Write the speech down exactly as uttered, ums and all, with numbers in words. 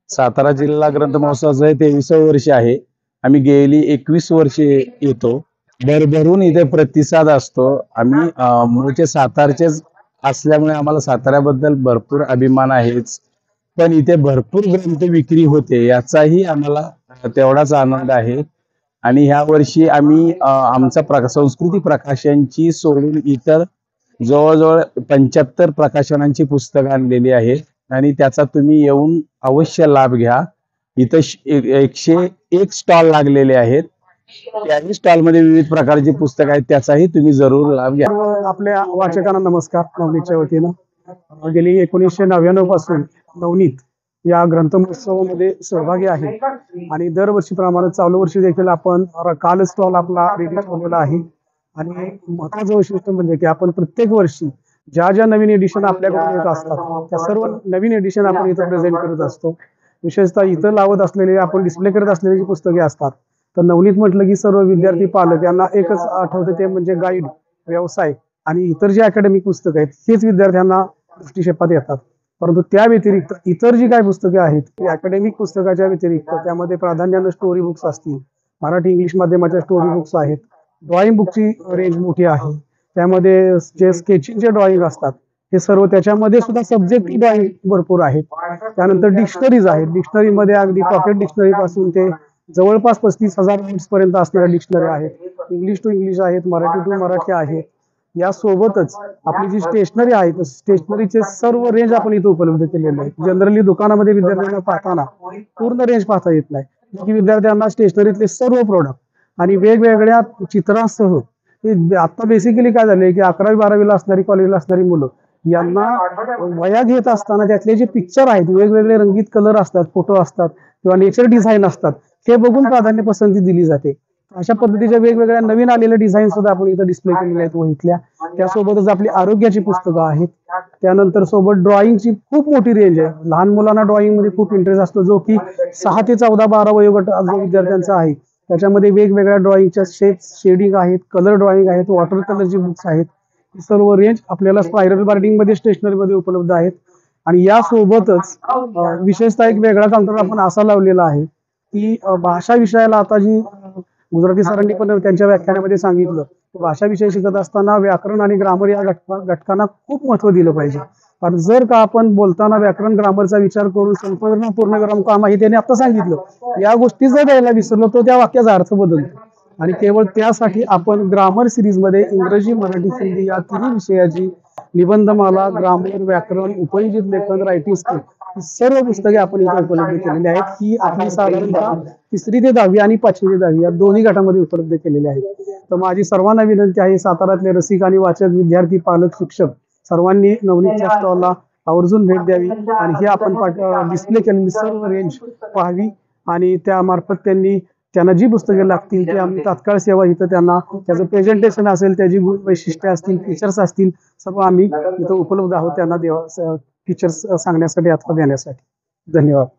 सातारा जिल्हा ग्रंथ महोत्सवाचं हे तेविसावं वर्ष आहे. आम्ही गेली एकवीस वर्षे येतो. भरभरून इथे प्रतिसाद असतो. आम्ही अ, मूळचे सातारचेच असल्यामुळे आम्हाला साताऱ्याबद्दल भरपूर अभिमान आहेच. पण इथे भरपूर ग्रंथ विक्री होते याचाही आम्हाला तेवढाच आनंद आहे. आणि ह्या वर्षी आम्ही अ, आमचा प्र संस्कृती प्रकाशनची सोडून इतर जवळ-जवळ पंच्याहत्तर प्रकाशनांची पुस्तकं आणलेली आहेत आणि त्याचा तुम्ही येऊन अवश्य लाभ घ्या. इथं श एकशे एक स्टॉल लागलेले आहेत. त्याही स्टॉलमध्ये विविध प्रकारची पुस्तकं आहेत. त्याचाही तुम्ही जरूर लाभ घ्या. सर्व आपल्या वाचकांना नमस्कार. नवनीतच्या वतीनं गेली एकोणीसशे नव्याण्णव पासून नवनीत या ग्रंथ महोत्सवामध्ये सहभागी आहे आणि दरवर्षीप्रमाणे चालू वर्षी देखील आपण काल स्टॉल आपला रेडी ठेवलेला आहे. आणि महत्वाचं वैशिष्ट्य म्हणजे की आपण प्रत्येक वर्षी ज्या ज्या नवीन एडिशन आपल्याकडे येत असतात त्या सर्व नवीन एडिशन आपण इथं प्रेझेंट करत असतो. विशेषतः इथं लावत असलेले आपण डिस्प्ले करत असलेली जी पुस्तके असतात तर नवनीत म्हटलं की सर्व विद्यार्थी पालक यांना एकच आठवतं ते म्हणजे गाईड, व्यवसाय आणि इतर जी अकॅडमिक पुस्तकं आहेत हेच विद्यार्थ्यांना दृष्टिक्षेपात येतात. परंतु त्या व्यतिरिक्त इतर जी काही पुस्तके आहेत ती अकॅडमिक पुस्तकाच्या व्यतिरिक्त त्यामध्ये प्राधान्यानं स्टोरी बुक्स असतील, मराठी इंग्लिश माध्यमाच्या स्टोरी बुक्स आहेत, ड्रॉइंग बुकची रेंज मोठी आहे. त्यामध्ये जे स्केचिंगचे ड्रॉइंग असतात हे सर्व त्याच्यामध्ये सुद्धा सब्जेक्ट ड्रॉइंग भरपूर आहेत. त्यानंतर डिक्शनरीज आहेत. डिक्शनरीमध्ये अगदी पॉकेट डिक्शनरी पासून ते जवळपास पस्तीस हजार वर्ड्स पर्यंत असणाऱ्या डिक्शनरी आहेत. इंग्लिश टू इंग्लिश आहेत, मराठी टू मराठी आहेत. यासोबतच आपली जी स्टेशनरी आहे तर स्टेशनरीचे सर्व रेंज आपण इथे उपलब्ध केलेले आहे. जनरली दुकानामध्ये विद्यार्थ्यांना पाहताना पूर्ण रेंज पाहता येत नाही. की विद्यार्थ्यांना स्टेशनरीतले सर्व प्रोडक्ट आणि वेगवेगळ्या चित्रांसह हे आता बेसिकली काय झालंय की अकरावी बारावीला असणारी कॉलेजला असणारी मुलं यांना वया घेत असताना त्यातले जे पिक्चर आहेत वेगवेगळे रंगीत कलर असतात, फोटो असतात किंवा नेचर डिझाईन असतात हे बघून प्राधान्य पसंती दिली जाते. अशा पद्धतीच्या वेगवेगळ्या नवीन आलेल्या डिझाईन सुद्धा आपण इथं डिस्प्ले केलेले आहेत वहीतल्या. त्यासोबतच आपली आरोग्याची पुस्तकं आहेत. त्यानंतर सोबत ड्रॉइंगची खूप मोठी रेंज आहे. लहान मुलांना ड्रॉइंग मध्ये खूप इंटरेस्ट असतो जो की सहा ते चौदा बारा वयोगट जो विद्यार्थ्यांचा आहे. त्याच्यामध्ये वेगवेगळ्या ड्रॉइंगच्या शेप्स, शेडिंग आहेत, कलर ड्रॉइंग आहेत, वॉटर कलरची बुक्स आहेत. ही सर्व रेंज आपल्याला स्पायरल बाइंडिंग मध्ये स्टेशनरी मध्ये उपलब्ध आहेत. आणि यासोबतच विशेषतः एक वेगळा काउंटर आपण असा लावलेला आहे की भाषा विषयाला आता जी गुजराती सरांनी पण त्यांच्या व्याख्यानामध्ये सांगितलं भाषा विषय शिकत असताना व्याकरण आणि ग्रामर या घटकांना खूप महत्त्व दिलं पाहिजे. कारण जर का आपण बोलताना व्याकरण ग्रामरचा विचार करून संपूर्ण पूर्णविराम काम आहे त्याने आता सांगितलं या गोष्टी जर द्यायला विसरलो तर त्या वाक्याचा अर्थ बदलतो. आणि केवळ त्यासाठी आपण ग्रामर सिरीज मध्ये इंग्रजी, मराठी, हिंदी या तिन्ही विषयाची निबंधमाला, ग्रामर, व्याकरण, उपयोजित लेखन, रायटिंग स्किल ही सर्व पुस्तके आपण इथे उपलब्ध केलेली आहेत. ही आपली साधारणतः तिसरी ते दहावी आणि पाचवी ते दहावी या दोन्ही गटामध्ये उपलब्ध केलेली आहेत. तर माझी सर्वांना विनंती आहे साताऱ्यातले रसिक आणि वाचक, विद्यार्थी, पालक, शिक्षक सर्वांनी नवनीतच्या स्टॉलला आवर्जून भेट द्यावी आणि ही आपण डिस्प्ले केलेली सर्व रेंज पाहावी आणि त्यामार्फत त्यांनी त्यांना जी पुस्तके लागतील ते आम्ही तात्काळ सेवा इथं त्यांना त्याचं प्रेझेंटेशन असेल, त्याची गुण वैशिष्ट्ये असतील, फीचर्स असतील सर्व आम्ही इथं उपलब्ध आहोत त्यांना देवा फीचर्स सांगण्यासाठी अथवा देण्यासाठी. धन्यवाद.